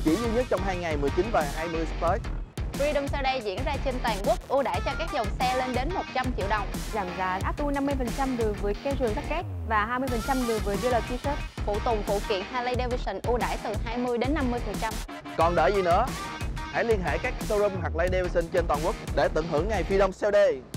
chỉ duy nhất trong 2 ngày 19 và 20 sắp tới. Freedom Sale Day diễn ra trên toàn quốc, ưu đãi cho các dòng xe lên đến 100 triệu đồng. Giảm giá up to 50% đối với casual jacket và 20% đối với dealer t-shirt. Phụ tùng phụ kiện Harley Davidson ưu đãi từ 20 đến 50%. Còn đợi gì nữa? Hãy liên hệ các showroom Harley Davidson trên toàn quốc để tận hưởng ngày Freedom Sale Day.